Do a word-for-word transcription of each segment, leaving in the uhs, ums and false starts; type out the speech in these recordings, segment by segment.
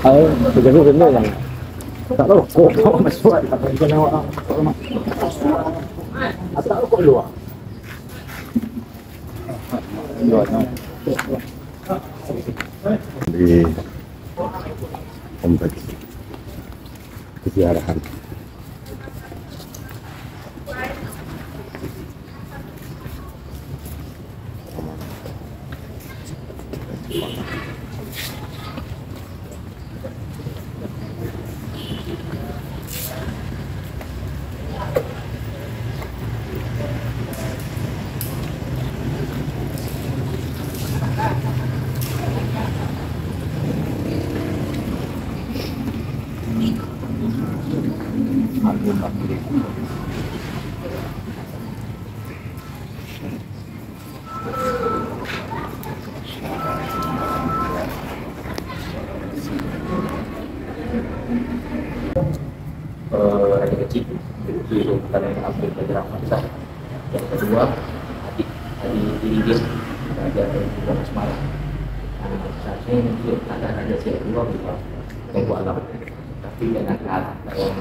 Ờ, thì cái vấn đề là tak tahu kok kok masuk tak tahu kena awak tak tahu kok luar luar di kompleks keziarahan. Raja kecil di Sultan Ampir Raja Rahmat. Yang kedua adik adik diri dia Raja Raja Semarang. Seharusnya itu ada Raja Siak dua berupa Tengku Alam, tapi dengan dalam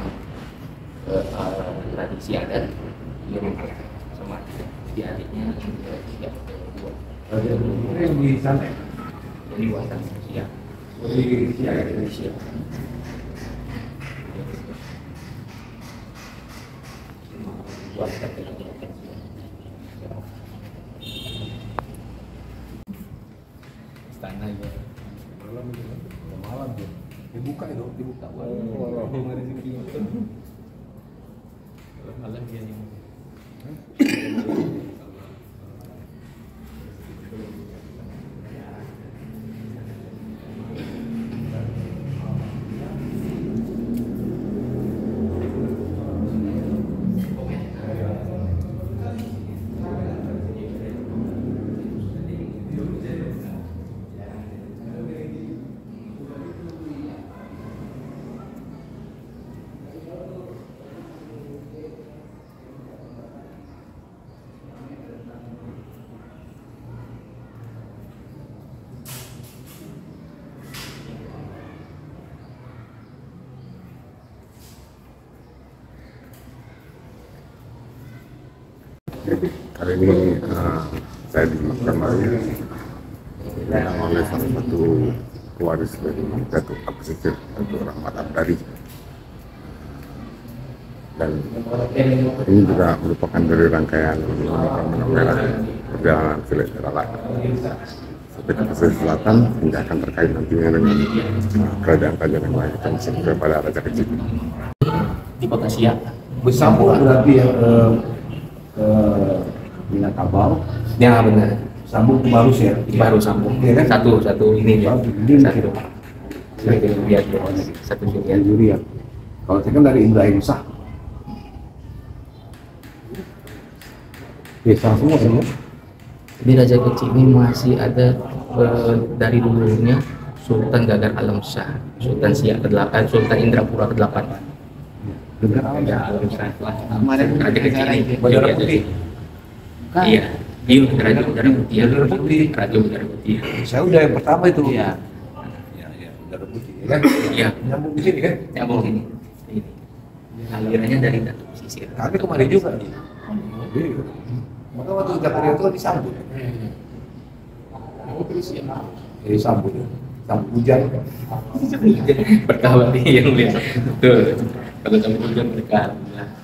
tradisi adat dia sama jadi adiknya dia dua. Yang di sana, Jadi buatan Siak. di Siak, Dari Siak. Buat istana ya malam itu kan, malam tuh, dibuka itu, dibuka. kalau malam dia yang Hari ini uh, saya di kamarnya yang oleh salah satu pewaris dari Datuk Pesisir, Datuk Rahmat Abdari, dan ini juga merupakan dari rangkaian Benang Merah perjalanan Silet Teralak sampai ke pesisir selatan hingga akan terkait nantinya dengan uh, kerajaan-kerajaan yang lain termasuk kepada Raja Kecil di Kota Siak. Bersambung berarti yang ke ke Minangkabau, Ya benar. sambung ke Barus ya. Baru sambung. Iya kan? Satu satu ini ya. Ini Satu. Satu dia satu Dari dia. Jurian. Kalau saya kan dari Ibrahim Shah. Desa semua semua. Di Raja Kecil ini masih ada eh, dari dulunya Sultan Gagar Alam Shah, Sultan Siak kedelapan, Sultan Indrapura kedelapan. Dengar Raja Alam Shah. Raja Kecil ini. Bandara Iya, Putih. Iya. Iya, Raja Udara Putih. Bandara Putih. Raja Udara Putih. Saya udah yang pertama itu. Iya. Ya, ya, Bandara Putih. Ya kan? Iya. Nyambung di sini kan? Nyambung ini. Ini. Alirannya dari Datuk Pesisir. Kami kemarin juga nih. Iya. Maka waktu Jakarta itu kan disambut. Oh, terus ya. Jadi sambut ya. Sambut hujan. Berkah berarti yang lihat. Betul. Kalau sampai hujan berkah. Alhamdulillah.